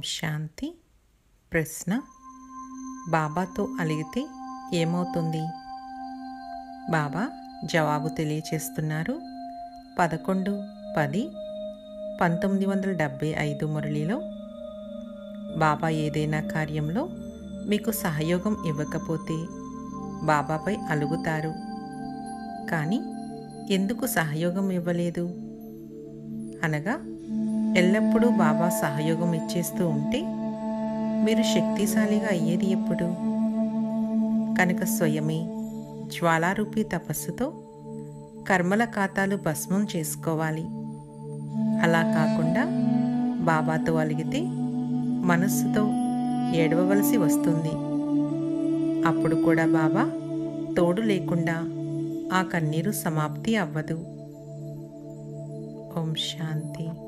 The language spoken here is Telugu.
శాంతి. ప్రశ్న: బాబాతో అలిగితే ఏమవుతుంది? బాబా జవాబు తెలియచేస్తున్నారు. 11-10-1975 మురళిలో బాబా ఏదైనా కార్యంలో మీకు సహయోగం ఇవ్వకపోతే బాబాపై అలుగుతారు. కానీ ఎందుకు సహయోగం ఇవ్వలేదు అనగా, ఎల్లప్పుడూ బాబా సహయోగం ఇచ్చేస్తూ ఉంటే మీరు శక్తిశాలిగా అయ్యేది ఎప్పుడు? కనుక స్వయమే జ్వాలారూపీ తపస్సుతో కర్మల ఖాతాలు భస్మం చేసుకోవాలి. అలా కాకుండా బాబాతో అలిగితే మనస్సుతో ఏడవవలసి వస్తుంది. అప్పుడు కూడా బాబా తోడు లేకుండా ఆ కన్నీరు సమాప్తి అవ్వదు. ఓం శాంతి.